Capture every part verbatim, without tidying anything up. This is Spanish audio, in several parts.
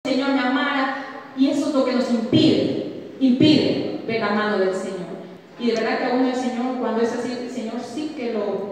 Señor me amara, y eso es lo que nos impide, impide ver la mano del Señor. Y de verdad que aún el Señor, cuando es así, el Señor sí que lo,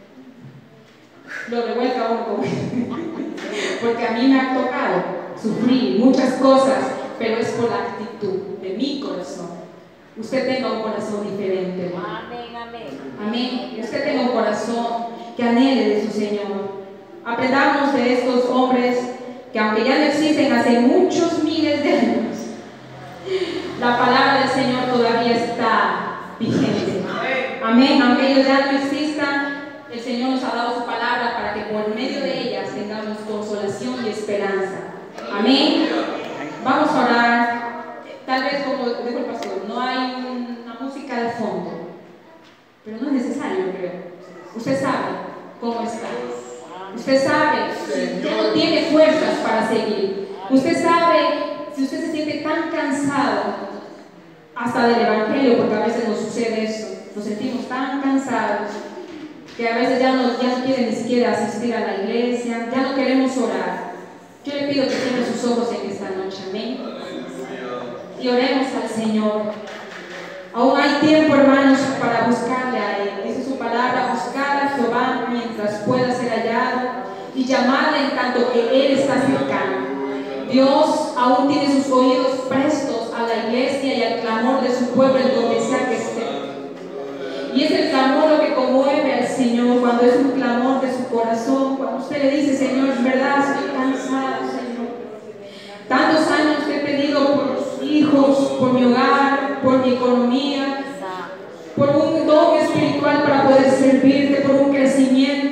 lo revuelca a uno, porque a mí me ha tocado sufrir muchas cosas, pero es por la actitud de mi corazón. Usted tenga un corazón diferente, hermano. Amén, amén. Amén. Usted tenga un corazón que anhele de su Señor. Aprendamos de estos hombres que, aunque ya no existen hace muchos miles de años, la palabra del Señor todavía está vigente. Amén. Aunque ellos ya no existan, el Señor nos ha dado su palabra para que por medio de ellas tengamos consolación y esperanza. Amén. Vamos a orar. Tal vez, como dijo el pastor, no hay una música de fondo, pero no es necesario, creo. Usted sabe cómo está. Usted sabe si ya no tiene fuerzas para seguir. Usted sabe si usted se siente tan cansado hasta del evangelio, porque a veces nos sucede eso. Nos sentimos tan cansados que a veces ya no, ya no quieren ni siquiera asistir a la iglesia, ya no queremos orar. Yo le pido que cierre sus ojos en esta noche. Amén. Y oremos al Señor. Aún hay tiempo, hermanos, para buscarle a Él. Esa es su palabra: buscar a Jehová mientras pueda ser hallado y llamarle en tanto que Él está cercano. Dios aún tiene sus oídos prestos a la iglesia y al clamor de su pueblo en donde sea que esté. Y es el clamor lo que conmueve al Señor, cuando es un clamor de su corazón, cuando usted le dice: Señor, es verdad, estoy cansado, Señor. Tantos años te he pedido por los hijos, por mi hogar, por mi economía, por un don espiritual para poder servirte, por un crecimiento.